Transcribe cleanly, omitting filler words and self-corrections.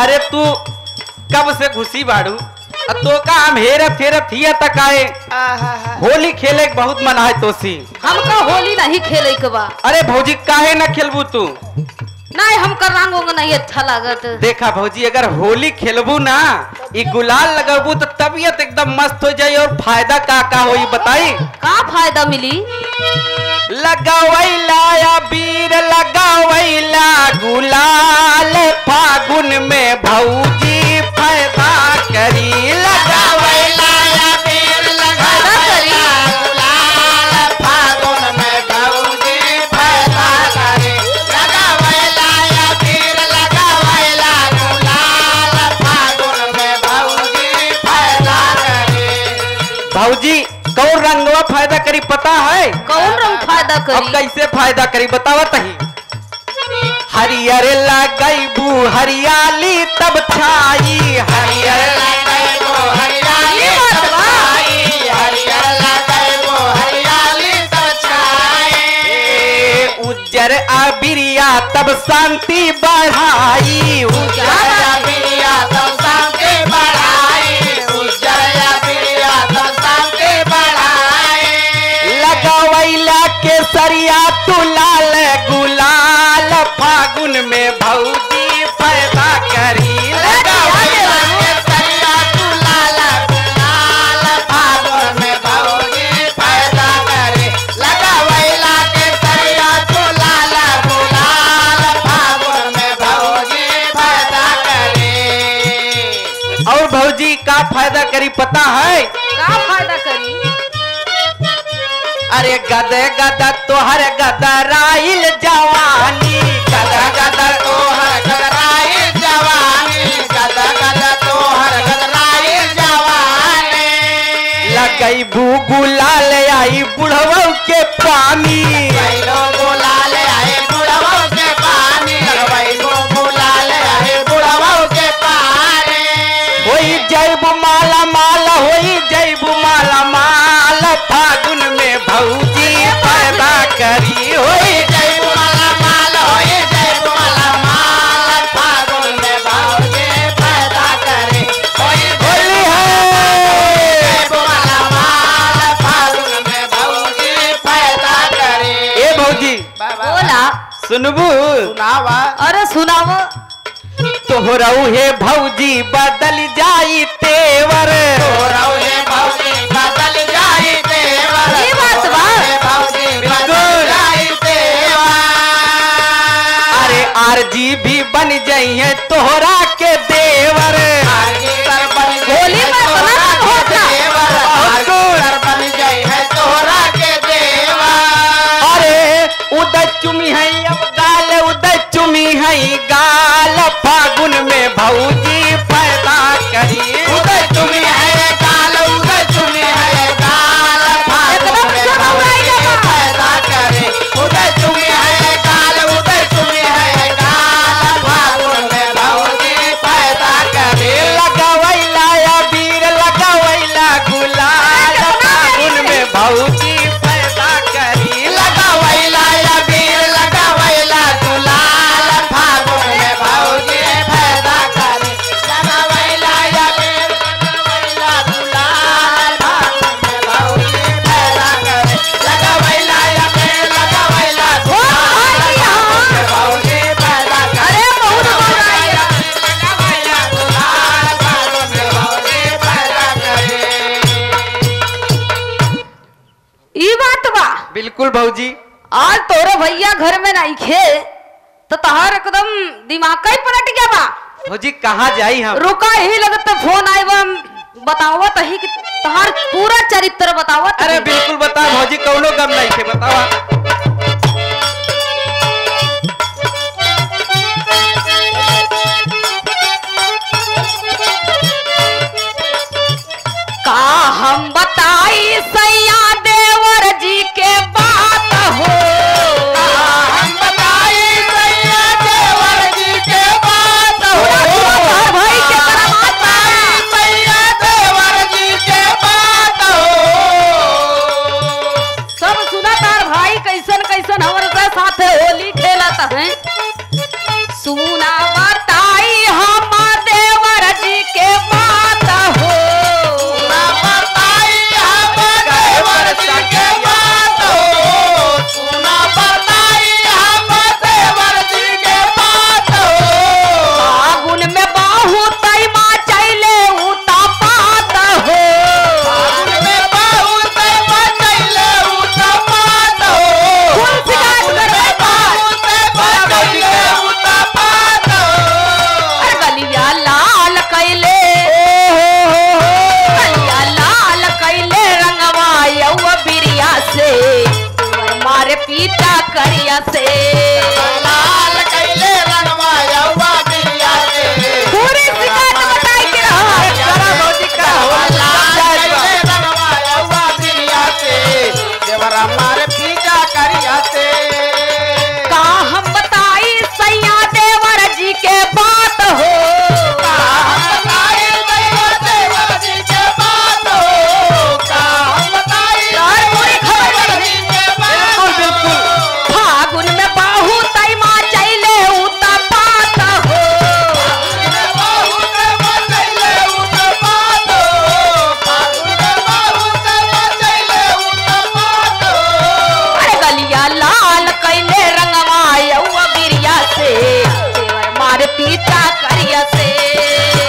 अरे तू कब से घुसी बाड़ू तो का हम हेरा फेरा थिया तक आए। होली खेले के बहुत मन है तोसी। हमका होली नहीं खेले के बा। अरे भौजी काहे ना खेलबू तू? नहीं हमका रंग उंग नहीं अच्छा लागत। देखा भौजी अगर होली खेलबू ना ये गुलाल लगबू तो तबीयत एकदम मस्त हो जाये। और फायदा का होई बताई? का फायदा मिली? लगावैला या बीर लगावैला गुलाल फागुन में भौजी फायदा करी। लगावैला या बीर लगावैला गुलाल फागुन में भौजी फायदा करी। लगावैला या बीर लगावैला गुलाल फागुन में भौजी फायदा करी। भौजी कौन रंगवा फायदा करी पता है? कौन रंग फायदा करी? अब कैसे फायदा करी बतावा तही? हरियर लगैबू हरियाली तब छाई। हरियर लगैबू हरियाली तब छाई। हरियर लगैबू हरियाली तब छाई। उज्जर अबिरिया तब शांति बढ़ाई। उज्जर अबिरिया तब शांति बढ़ाई। उज्जर अबिरिया तब शांति बढ़ाई। लगावैला के सरिया तू लाल गुलाल फागुन में भौजी फायदा करी। लगावैला के सरिया तू लाल गुलाल फागुन में भौजी फायदा करी। लगावैला के सरिया तू लाल गुलाल फागुन में भौजी फायदा करी। और भौजी का फायदा करी पता है? का फायदा करी? अरे गद गद तोहर गदराइल जवानी। गद गद तोहर गदराइल जवानी। गद गद तोहर गदराइल जवानी। लगैबू गुलाल आई बुढ़वो के पानी। गुलाल आई बुढ़वो के पानी। लगैबू गुलाल आई बुढ़वो के पानी। होई जैबू माला माल होई जैबू माला माल फागुन में भौजी फायदा करी। होई जैबू माला माल होई जैबू माला माल फागुन में भौजी फायदा करी। होई होली है जैबू माला माल फागुन में भौजी फायदा करी। ए भौजी बोला सुनबू? सुनावा। अरे सुनाव। तोहरऊ हे भौजी बदल जाई तेवर। तोहरऊ हे भौजी बदल जाई तेवर। ये बात बा। भौजी बदल जाई तेवर। अरे आरजी भी बन जाइए तोहरा के देवर। होली में बना होता। बन जाइए तोहरा के देवर। अरे उदय चुमी है अब गाल उदय चुमी है गाल फागुन में भौजी फायदा करी। उदय चुमी है गाल उदय चुमी है गाल फागुन में भौजी फायदा करी। उदय चुमी है गाल उदय चुमी है गाल फागुन में भौजी फायदा करी। लगावैला या बीर लगावैला गुलाल फागुन में भौजी फायदा करी। लगावैला या बीर लगावैला गुलाल फागुन में भौजी फायदा करी। लगावैला या बीर लगावैला गुलाल फागुन में भौजी फायदा करी। लगावैला या बीर लगावैला गुलाल फागुन में भौजी फायदा करी। अरे बहुत लगावैला गुलाल फागुन में भौजी फायदा करी। ई बात बा। बिल्कुल भौजी। आज तोरे भैया घर में नहीं खे तो तहार एकदम दिमाग ही पलट गया बा। भौजी कहाँ जाई हम? रुका ही लगत फोन आए बा। बतावत ही कि तहार पूरा चरित्र बतावत। अरे बिल्कुल बता भौजी कौनो गम नहीं थे बतावा। का हम बताई सैया देवर जी के बात हो। हम बताई सैया देवर जी के बात हो। भाई के तरह बताई सैया देवर जी के बात हो। सब सुना तार भाई कैसन कैसन हमारे साथ होली खेलत है। सुना बताई हमार मार पीता करिया से